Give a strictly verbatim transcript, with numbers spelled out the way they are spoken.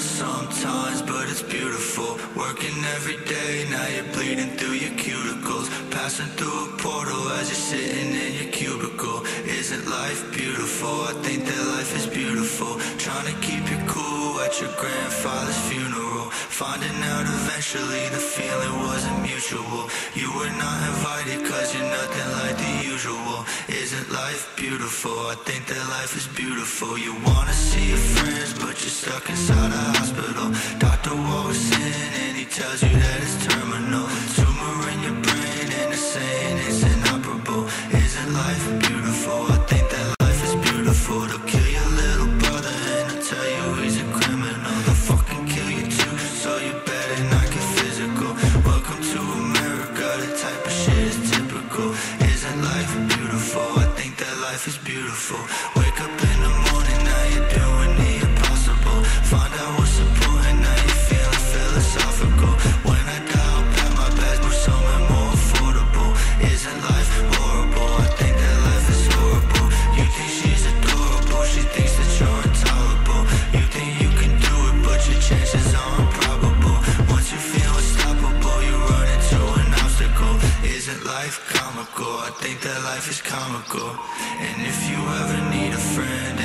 sometimes, but it's beautiful. Working every day, now you're bleeding through your cuticles. Passing through a portal as you're sitting in your cubicle. Isn't life beautiful? I think that life is beautiful. Trying to keep you cool at your grandfather's funeral. Finding out eventually the feeling wasn't mutual. You were not invited cause you're nothing like the usual. Isn't life beautiful? I think that life is beautiful. You wanna see your friends but you're stuck inside a hospital. Doctor walks in and he tells you that it's terminal. Tumor in your brain and they're saying it's inoperable. Isn't life beautiful? I think that life is beautiful. They'll kill your little brother and they'll tell you he's a criminal. They'll fucking kill you too, so you better not get physical. Welcome to America, the type of shit is typical. Isn't life beautiful? I think that life is beautiful. Wake up in the morning, now you're doing the impossible. Find out what's important, now you're feeling philosophical. When I die, I'll pack my bags, move somewhere more affordable. Isn't life horrible? I think that life is horrible. You think she's adorable, she thinks that you're intolerable. You think you can do it, but your chances are improbable. Once you feel unstoppable, you run into an obstacle. Isn't life comical? I think that life is comical. And if you ever need a friend